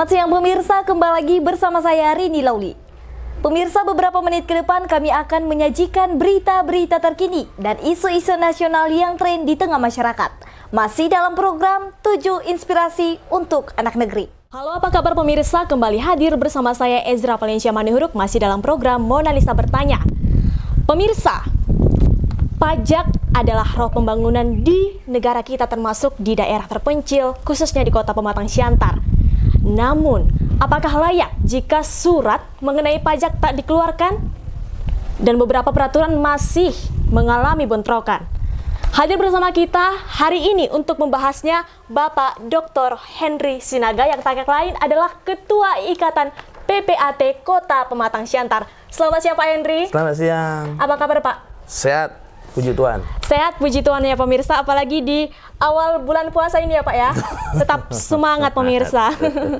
Selamat siang pemirsa, kembali lagi bersama saya Rini Lauli. Pemirsa, beberapa menit ke depan kami akan menyajikan berita-berita terkini dan isu-isu nasional yang tren di tengah masyarakat. Masih dalam program 7 Inspirasi untuk Anak Negeri. Halo, apa kabar pemirsa? Kembali hadir bersama saya Ezra Valencia Manihuruk, masih dalam program Mona Lisa Bertanya. Pemirsa, pajak adalah roh pembangunan di negara kita, termasuk di daerah terpencil, khususnya di Kota Pematang Siantar. Namun, apakah layak jika surat mengenai pajak tak dikeluarkan? Dan beberapa peraturan masih mengalami bentrokan. Hadir bersama kita hari ini untuk membahasnya Bapak Dr. Henry Sinaga, yang tak lain adalah Ketua Ikatan PPAT Kota Pematang Siantar. Selamat siang Pak Henry. Selamat siang. Apa kabar Pak? Sehat, puji Tuhan. Sehat, puji Tuhan ya pemirsa, apalagi di awal bulan puasa ini ya Pak ya. Tetap semangat pemirsa.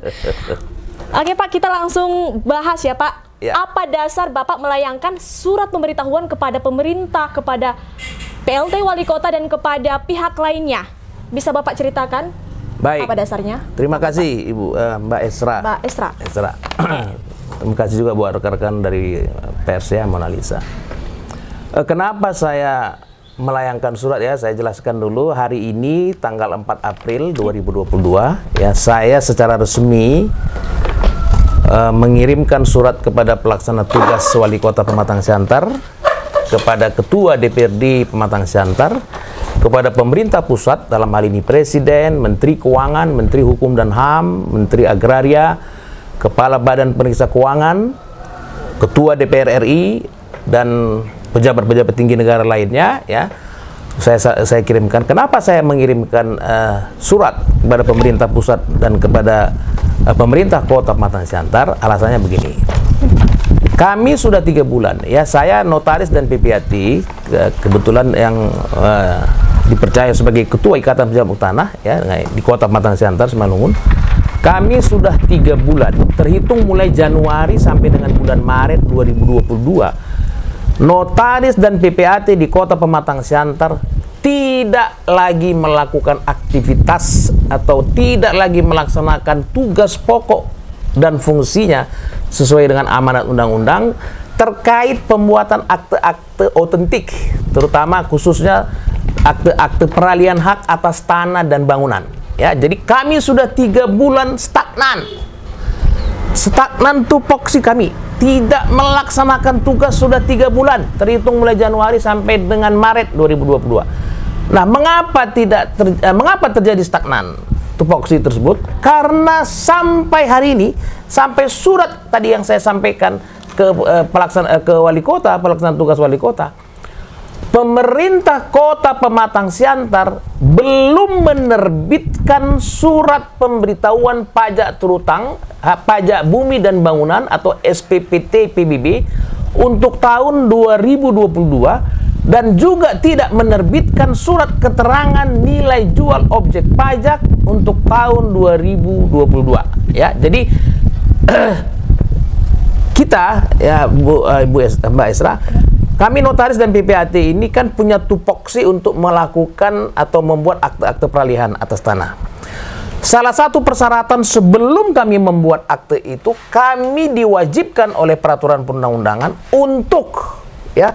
Oke Pak, kita langsung bahas ya Pak. Ya. Apa dasar Bapak melayangkan surat pemberitahuan kepada pemerintah, kepada PLT Wali Kota dan kepada pihak lainnya? Bisa Bapak ceritakan? Baik. Apa dasarnya? Terima kasih Ibu Mbak Esra. Mbak Esra. Terima kasih juga buat rekan-rekan dari pers ya, Mona Lisa. Kenapa saya melayangkan surat ya, saya jelaskan dulu. Hari ini tanggal 4 April 2022 ya, saya secara resmi mengirimkan surat kepada pelaksana tugas Wali Kota Pematang Siantar, kepada Ketua DPRD Pematang Siantar, kepada pemerintah pusat, dalam hal ini Presiden, Menteri Keuangan, Menteri Hukum dan HAM, Menteri Agraria, Kepala Badan Pemeriksa Keuangan, Ketua DPR RI, dan pejabat-pejabat tinggi negara lainnya ya. Saya kirimkan. Kenapa saya mengirimkan surat kepada pemerintah pusat dan kepada pemerintah Kota Pematang Siantar? Alasannya begini. Kami sudah 3 bulan ya, saya notaris dan PPAT kebetulan yang dipercaya sebagai Ketua Ikatan Pejabat Tanah ya di Kota Pematang Siantar Simalungun. Kami sudah 3 bulan terhitung mulai Januari sampai dengan bulan Maret 2022. Notaris dan PPAT di Kota Pematang Siantar tidak lagi melakukan aktivitas atau tidak lagi melaksanakan tugas pokok dan fungsinya sesuai dengan amanat undang-undang terkait pembuatan akte-akte otentik, terutama khususnya akte-akte peralihan hak atas tanah dan bangunan. Ya, jadi kami sudah 3 bulan stagnan tupoksi kami. Tidak melaksanakan tugas sudah 3 bulan, terhitung mulai Januari sampai dengan Maret 2022. Nah, mengapa terjadi stagnan tupoksi tersebut? Karena sampai hari ini, sampai surat tadi yang saya sampaikan ke Wali Kota, pelaksana tugas Wali Kota, pemerintah Kota Pematang Siantar belum menerbitkan surat pemberitahuan pajak terutang, pajak bumi dan bangunan atau SPPT PBB untuk tahun 2022, dan juga tidak menerbitkan surat keterangan nilai jual objek pajak untuk tahun 2022. Ya, jadi kita ya Mbak Esra, kami notaris dan PPAT ini kan punya tupoksi untuk melakukan atau membuat akte-akte peralihan atas tanah. Salah satu persyaratan sebelum kami membuat akte itu, kami diwajibkan oleh peraturan perundang-undangan untuk ya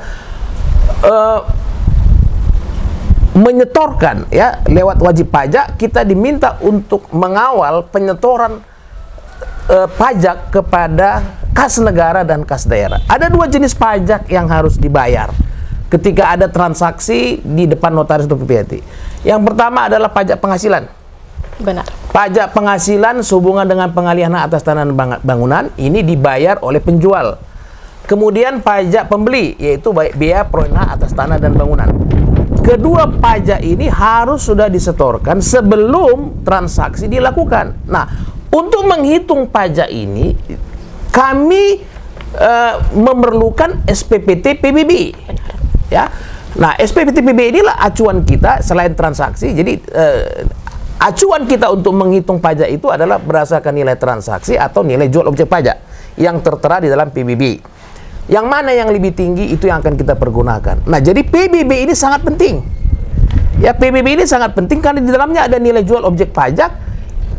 menyetorkan ya lewat wajib pajak. Kita diminta untuk mengawal penyetoran pajak kepada kas negara dan kas daerah. Ada 2 jenis pajak yang harus dibayar ketika ada transaksi di depan notaris atau PPAT. Yang pertama adalah pajak penghasilan. Benar. Pajak penghasilan sehubungan dengan pengalihan hak atas tanah dan bangunan ini dibayar oleh penjual. Kemudian pajak pembeli, yaitu biaya perolehan hak atas tanah dan bangunan. Kedua pajak ini harus sudah disetorkan sebelum transaksi dilakukan. Nah, untuk menghitung pajak ini, kami memerlukan SPPT PBB. Ya. Nah, SPPT PBB inilah acuan kita selain transaksi. Jadi acuan kita untuk menghitung pajak itu adalah berdasarkan nilai transaksi atau nilai jual objek pajak yang tertera di dalam PBB. Yang mana yang lebih tinggi itu yang akan kita pergunakan. Nah, jadi PBB ini sangat penting. Ya, PBB ini sangat penting karena di dalamnya ada nilai jual objek pajak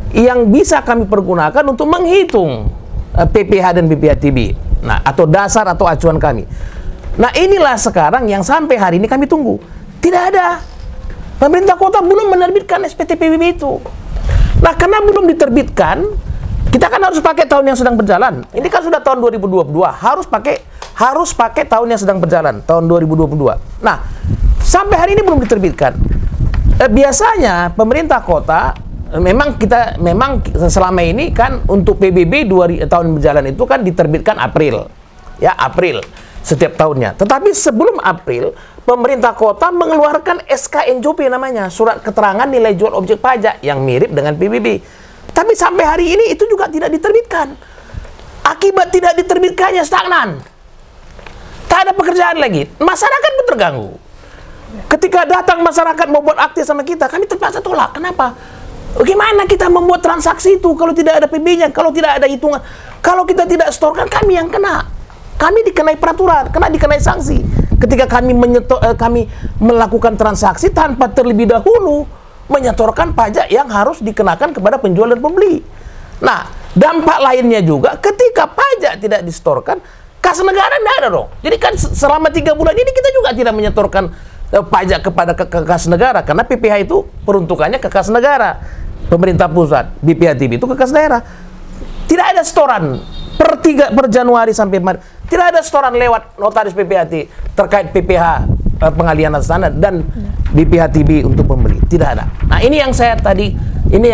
yang bisa kami pergunakan untuk menghitung PPH dan BPH-TB. Nah, atau dasar atau acuan kami. Nah, inilah sekarang yang sampai hari ini kami tunggu. Tidak ada. Pemerintah kota belum menerbitkan SPT PBB itu. Nah, karena belum diterbitkan, kita kan harus pakai tahun yang sedang berjalan. Ini kan sudah tahun 2022, harus pakai tahun yang sedang berjalan, tahun 2022. Nah, sampai hari ini belum diterbitkan. Biasanya pemerintah kota memang selama ini kan untuk PBB tahun berjalan itu kan diterbitkan April. Ya, April setiap tahunnya. Tetapi sebelum April, pemerintah kota mengeluarkan SK NJOP namanya, surat keterangan nilai jual objek pajak yang mirip dengan PBB. Tapi sampai hari ini itu juga tidak diterbitkan. Akibat tidak diterbitkannya stagnan. Tak ada pekerjaan lagi. Masyarakat pun terganggu. Ketika datang masyarakat mau buat akte sama kita, kami terpaksa tolak. Kenapa? Bagaimana kita membuat transaksi itu kalau tidak ada PB-nya, kalau tidak ada hitungan? Kalau kita tidak setorkan, kami yang kena. Kami dikenai peraturan, dikenai sanksi. Ketika kami melakukan transaksi tanpa terlebih dahulu menyetorkan pajak yang harus dikenakan kepada penjual dan pembeli. Nah, dampak lainnya juga ketika pajak tidak disetorkan, kas negara tidak ada dong. Jadi kan selama 3 bulan ini kita juga tidak menyetorkan pajak kepada kas negara, karena PPH itu peruntukannya ke kas negara. Pemerintah pusat, BPH-TB itu ke kas daerah. Tidak ada setoran per Januari sampai Maret. Tidak ada setoran lewat notaris PPH-TB terkait PPH pengalihan atas tanah dan BPH-TB untuk pembeli. Tidak ada. Nah, ini yang saya tadi, ini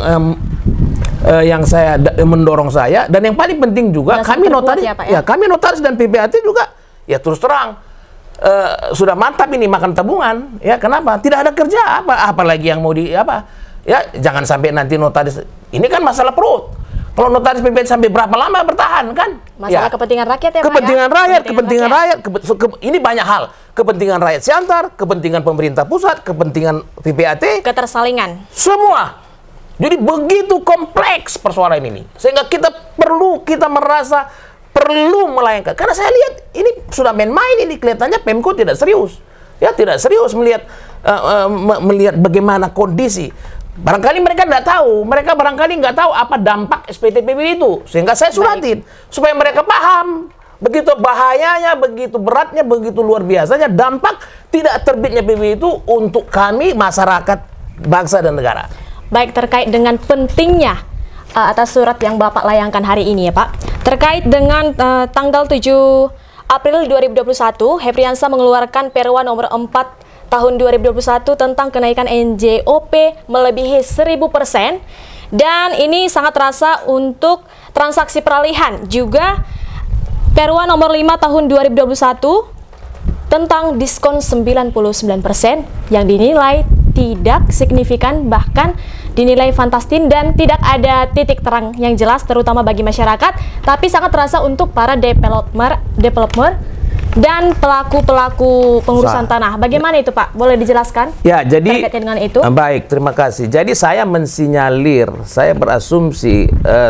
yang saya mendorong saya, dan yang paling penting juga kami notaris, kami notaris dan PPH-TB juga ya terus terang sudah mantap ini makan tabungan. Ya, kenapa? Tidak ada kerja apalagi yang mau ya, jangan sampai nanti notaris ini kan masalah perut. Kalau notaris PPH sampai berapa lama bertahan kan? Masalah kepentingan rakyat ya, Pak. Kepentingan rakyat. Ini banyak hal. Kepentingan rakyat Siantar, kepentingan pemerintah pusat, kepentingan PPAT, ketersalingan. Semua. Jadi begitu kompleks persoalan ini. Sehingga kita merasa perlu melayangkan. Karena saya lihat ini sudah main-main ini, kelihatannya Pemko tidak serius. Ya, tidak serius melihat bagaimana kondisi. Barangkali mereka nggak tahu, nggak tahu apa dampak SPT PBB itu, sehingga saya suratin supaya mereka paham begitu bahayanya, begitu beratnya, begitu luar biasanya dampak tidak terbitnya PBB itu untuk kami masyarakat bangsa dan negara. Baik, terkait dengan pentingnya atas surat yang Bapak layangkan hari ini ya Pak, terkait dengan tanggal 7 April 2021, Hefriansa mengeluarkan Perwa nomor 4 tahun 2021 tentang kenaikan NJOP melebihi 1000%, dan ini sangat terasa untuk transaksi peralihan. Juga Perwa nomor 5 tahun 2021 tentang diskon 99% yang dinilai tidak signifikan, bahkan dinilai fantastis dan tidak ada titik terang yang jelas terutama bagi masyarakat, tapi sangat terasa untuk para developer dan pelaku pengurusan tanah. Bagaimana itu Pak? Boleh dijelaskan? Ya, jadi terkait dengan itu. Baik, terima kasih. Jadi saya mensinyalir, saya berasumsi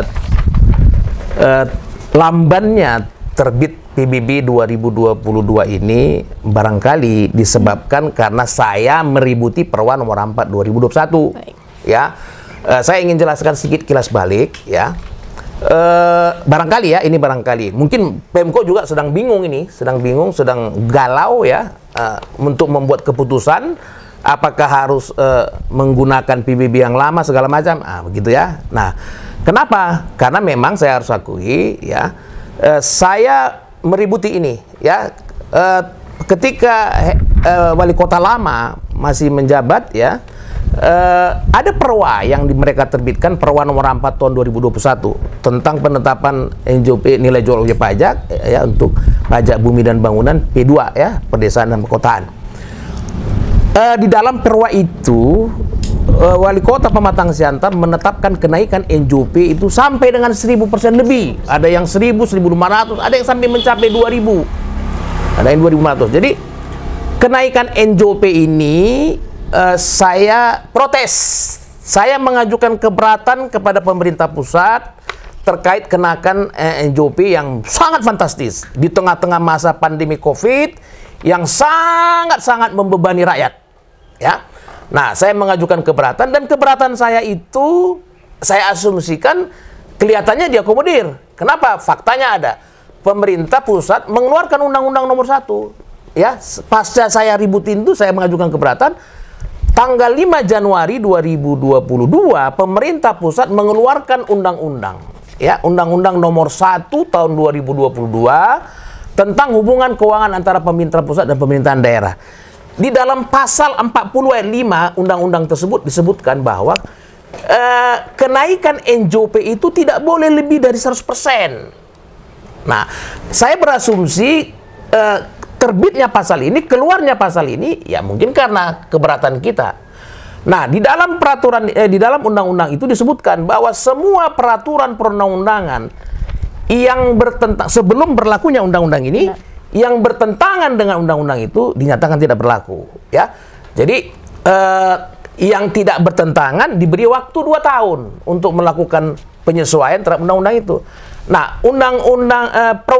lambannya terbit PBB 2022 ini barangkali disebabkan karena saya meributi Perwa nomor 4 2021. Baik. Ya, saya ingin jelaskan sedikit kilas balik ya. Barangkali ya, ini barangkali mungkin Pemko juga sedang bingung, sedang galau ya untuk membuat keputusan apakah harus menggunakan PBB yang lama segala macam, begitu ya. Nah, kenapa? Karena memang saya harus akui ya, saya meributi ini ya ketika wali kota lama masih menjabat ya. Ada perwa yang mereka terbitkan, Perwa nomor 4 tahun 2021 tentang penetapan NJOP nilai jual objek pajak ya untuk pajak bumi dan bangunan P2 ya, pedesaan dan perkotaan. Di dalam perwa itu wali kota Pematang Siantar menetapkan kenaikan NJOP itu sampai dengan 1000% lebih. Ada yang 1000, 1500, ada yang sampai mencapai 2000. Ada yang 2500. Jadi kenaikan NJOP ini saya protes. Saya mengajukan keberatan kepada pemerintah pusat terkait kenakan NJOP yang sangat fantastis di tengah-tengah masa pandemi COVID yang sangat-sangat membebani rakyat. Ya. Nah, saya mengajukan keberatan, dan keberatan saya itu saya asumsikan kelihatannya diakomodir. Kenapa? Faktanya ada. Pemerintah pusat mengeluarkan Undang-Undang Nomor 1. Ya, pasca saya ributin itu, saya mengajukan keberatan. Tanggal 5 Januari 2022, pemerintah pusat mengeluarkan undang-undang. Ya, Undang-Undang Nomor 1 tahun 2022 tentang hubungan keuangan antara pemerintah pusat dan pemerintahan daerah. Di dalam pasal 40 ayat 5 undang-undang tersebut disebutkan bahwa kenaikan NJOP itu tidak boleh lebih dari 100%. Nah, saya berasumsi terbitnya pasal ini, keluarnya pasal ini, ya mungkin karena keberatan kita. Nah, di dalam peraturan, di dalam undang-undang itu disebutkan bahwa semua peraturan perundang-undangan yang bertentang sebelum berlakunya undang-undang ini, yang bertentangan dengan undang-undang itu dinyatakan tidak berlaku. Ya, jadi yang tidak bertentangan diberi waktu 2 tahun untuk melakukan penyesuaian terhadap undang-undang itu. Nah, Undang-Undang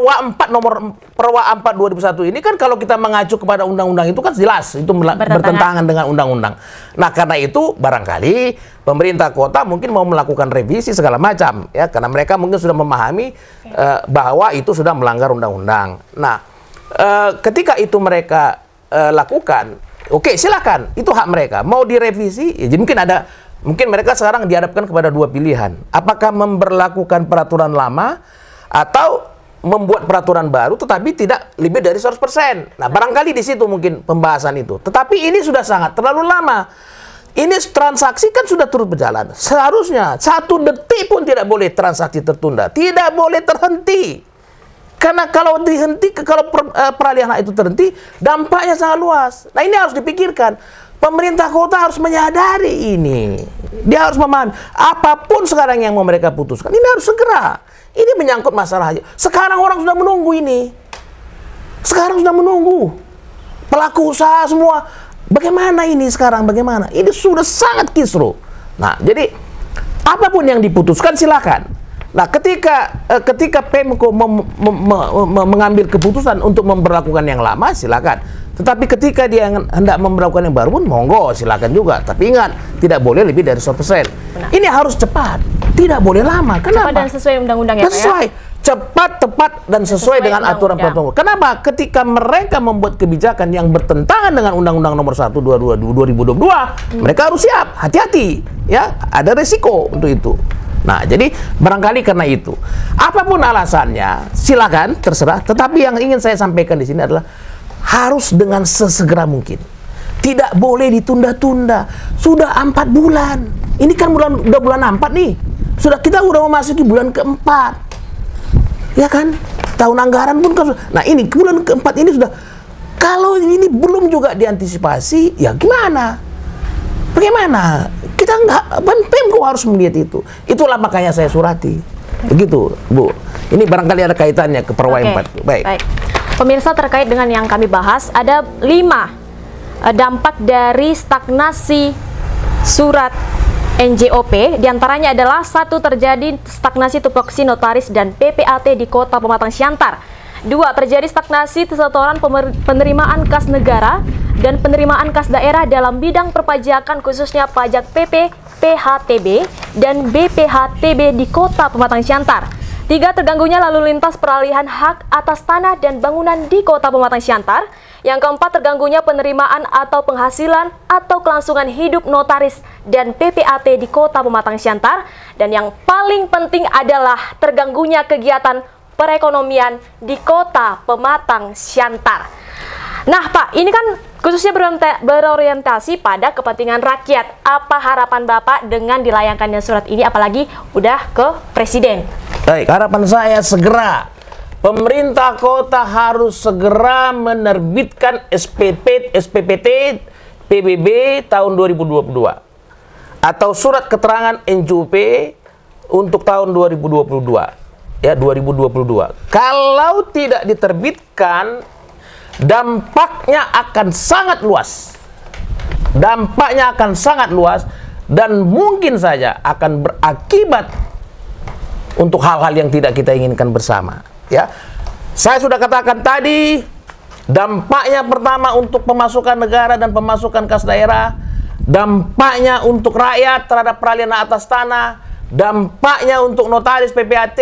Perwa 4 2001 ini kan kalau kita mengacu kepada undang-undang itu kan jelas itu bertentangan dengan undang-undang. Nah, karena itu barangkali pemerintah kota mungkin mau melakukan revisi segala macam ya, karena mereka mungkin sudah memahami bahwa itu sudah melanggar undang-undang. Nah, ketika itu mereka lakukan, oke, silakan, itu hak mereka. Mau direvisi, ya, mungkin mereka sekarang dihadapkan kepada 2 pilihan. Apakah memberlakukan peraturan lama atau membuat peraturan baru tetapi tidak lebih dari 100%. Nah, barangkali di situ mungkin pembahasan itu. Tetapi ini sudah sangat terlalu lama. Ini transaksi kan sudah terus berjalan. Seharusnya 1 detik pun tidak boleh transaksi tertunda. Tidak boleh terhenti. Karena kalau peralihan hak itu terhenti, dampaknya sangat luas. Nah, ini harus dipikirkan. Pemerintah kota harus menyadari ini. Dia harus memahami apapun sekarang yang mau mereka putuskan, ini harus segera. Ini menyangkut masalah haji. Sekarang orang sudah menunggu ini. Sekarang sudah menunggu. Pelaku usaha semua. Bagaimana ini sekarang? Bagaimana? Ini sudah sangat kisruh. Nah, jadi apapun yang diputuskan silakan. Nah, ketika Pemko mengambil keputusan untuk memberlakukan yang lama, silakan. Tetapi ketika dia hendak memberlakukan yang baru pun, monggo, silakan juga. Tapi ingat, tidak boleh lebih dari 100%. Ini harus cepat, tidak boleh lama. Kenapa? Cepat dan sesuai undang-undang ya, Pak, sesuai. Cepat, tepat, dan sesuai dengan aturan peraturan. Kenapa? Ketika mereka membuat kebijakan yang bertentangan dengan Undang-Undang Nomor 1 2022, mereka harus siap, hati-hati. Ya, ada resiko untuk itu. Nah, jadi barangkali karena itu. Apapun alasannya, silakan, terserah. Tetapi yang ingin saya sampaikan di sini adalah harus dengan sesegera mungkin. Tidak boleh ditunda-tunda. Sudah 4 bulan. Ini kan udah bulan 4 nih. Kita udah memasuki bulan keempat. Ya kan? Tahun anggaran pun kan. Nah, ini bulan keempat ini sudah. Kalau ini belum juga diantisipasi, ya gimana? Bagaimana? Kita Pemko harus melihat itu. Itulah makanya saya surati. Begitu, Bu. Ini barangkali ada kaitannya ke Perwa 4. Baik. Pemirsa, terkait dengan yang kami bahas, ada 5 dampak dari stagnasi surat NJOP. Diantaranya adalah 1. Terjadi stagnasi tupoksi notaris dan PPAT di Kota Pematang Siantar. 2. Terjadi stagnasi setoran penerimaan kas negara dan penerimaan kas daerah dalam bidang perpajakan, khususnya pajak PP, PHTB, dan BPHTB di Kota Pematang Siantar. 3. Terganggunya lalu lintas peralihan hak atas tanah dan bangunan di Kota Pematang Siantar. Yang keempat, terganggunya penerimaan atau penghasilan atau kelangsungan hidup notaris dan PPAT di Kota Pematang Siantar. Dan yang paling penting adalah terganggunya kegiatan perekonomian di Kota Pematang Siantar. Nah, Pak, ini kan khususnya berorientasi pada kepentingan rakyat. Apa harapan Bapak dengan dilayangkannya surat ini, apalagi udah ke Presiden? Baik, harapan saya segera. Pemerintah kota harus segera menerbitkan SPPT PBB tahun 2022 atau surat keterangan NJOP untuk tahun 2022. Ya, 2022. Kalau tidak diterbitkan, dampaknya akan sangat luas. Dampaknya akan sangat luas dan mungkin saja akan berakibat untuk hal-hal yang tidak kita inginkan bersama. Ya, saya sudah katakan tadi, dampaknya pertama untuk pemasukan negara dan pemasukan kas daerah, dampaknya untuk rakyat terhadap peralihan atas tanah, dampaknya untuk notaris PPAT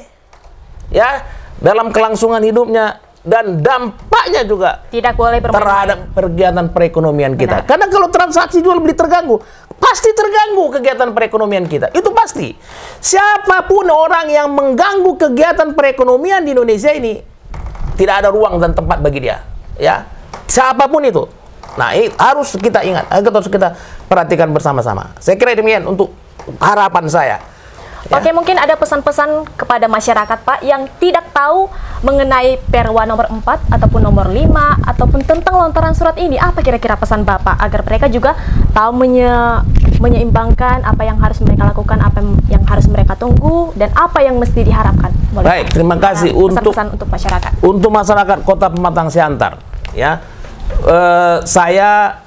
ya dalam kelangsungan hidupnya, dan dampaknya juga Tidak boleh bermain-main. terhadap kegiatan perekonomian kita. Benar. Karena kalau transaksi jual beli terganggu, pasti terganggu kegiatan perekonomian kita. Itu pasti. Siapapun orang yang mengganggu kegiatan perekonomian di Indonesia ini, tidak ada ruang dan tempat bagi dia. Ya, siapapun itu. Nah, ini harus kita ingat, harus kita perhatikan bersama-sama. Saya kira demikian untuk harapan saya. Ya. Oke, mungkin ada pesan-pesan kepada masyarakat, Pak, yang tidak tahu mengenai Perwa nomor 4 ataupun nomor 5 ataupun tentang lontaran surat ini. Apa kira-kira pesan Bapak agar mereka juga tahu menyeimbangkan apa yang harus mereka lakukan, apa yang harus mereka tunggu, dan apa yang mesti diharapkan? Boleh, Baik, terima kasih pesan-pesan untuk masyarakat. Untuk masyarakat Kota Pematang Siantar, ya, saya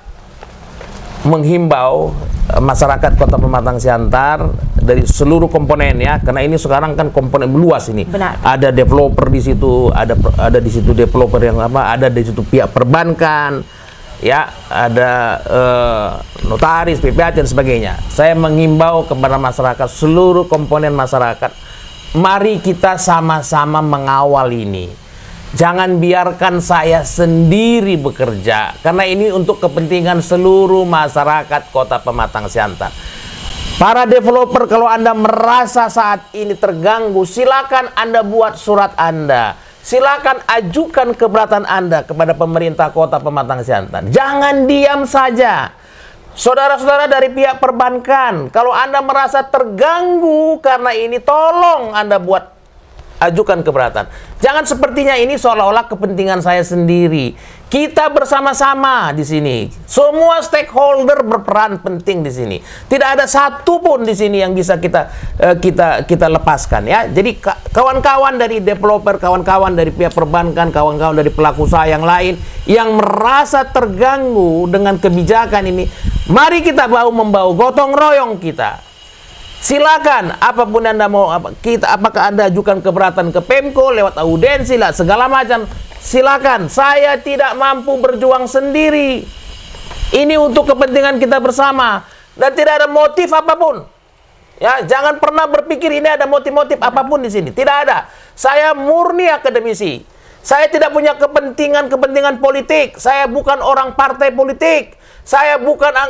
menghimbau masyarakat Kota Pematang Siantar dari seluruh komponen, ya, karena ini sekarang kan komponen luas ini. Benar. Ada developer di situ, ada di situ developer yang apa, ada di situ pihak perbankan, ya, ada notaris, PPAT dan sebagainya. Saya menghimbau kepada masyarakat, seluruh komponen masyarakat, mari kita sama-sama mengawal ini. Jangan biarkan saya sendiri bekerja, karena ini untuk kepentingan seluruh masyarakat Kota Pematang Siantar. Para developer, kalau Anda merasa saat ini terganggu, silakan Anda buat surat Anda. Silakan ajukan keberatan Anda kepada pemerintah Kota Pematang Siantar. Jangan diam saja. Saudara-saudara dari pihak perbankan, kalau Anda merasa terganggu karena ini, tolong Anda buat ajukan keberatan. Jangan sepertinya ini seolah-olah kepentingan saya sendiri. Kita bersama-sama di sini. Semua stakeholder berperan penting di sini. Tidak ada satu pun di sini yang bisa kita lepaskan, ya. Jadi kawan-kawan dari developer, kawan-kawan dari pihak perbankan, kawan-kawan dari pelaku usaha yang lain yang merasa terganggu dengan kebijakan ini, mari kita bahu-membahu, gotong royong kita. Silakan, apapun Anda mau, apakah Anda ajukan keberatan ke Pemko lewat audensi lah, segala macam. Silakan, saya tidak mampu berjuang sendiri. Ini untuk kepentingan kita bersama dan tidak ada motif apapun. Ya, jangan pernah berpikir ini ada motif-motif apapun di sini. Tidak ada. Saya murni akademisi. Saya tidak punya kepentingan politik. Saya bukan orang partai politik. Saya bukan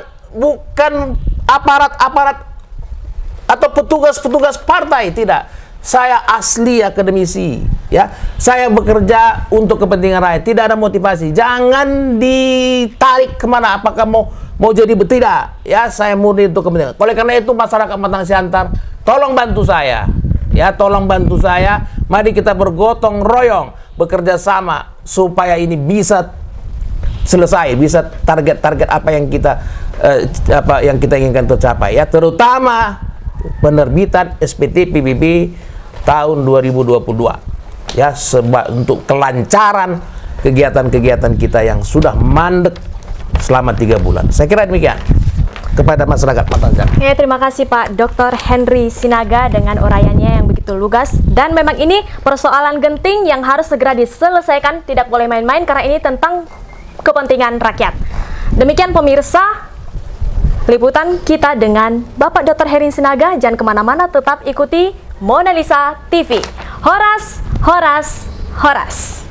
aparat atau petugas-petugas partai, tidak. Saya asli akademisi, ya. Saya bekerja untuk kepentingan rakyat, tidak ada motivasi. Jangan ditarik kemana, apakah mau jadi tidak, ya. Saya murni untuk kepentingan. Oleh karena itu, masyarakat Pematang Siantar, tolong bantu saya, ya, tolong bantu saya. Mari kita bergotong royong, bekerja sama supaya ini bisa selesai, bisa target-target apa yang kita inginkan tercapai, ya, terutama penerbitan SPT PBB tahun 2022, ya, untuk kelancaran kegiatan-kegiatan kita yang sudah mandek selama 3 bulan. Saya kira demikian kepada masyarakat Pematang Siantar. Ya, terima kasih Pak Dr. Henry Sinaga dengan uraiannya yang begitu lugas, dan memang ini persoalan genting yang harus segera diselesaikan, tidak boleh main-main karena ini tentang kepentingan rakyat. Demikian pemirsa, liputan kita dengan Bapak Dr. Henry Sinaga. Jangan kemana-mana, tetap ikuti Mona Lisa TV. Horas, horas, horas.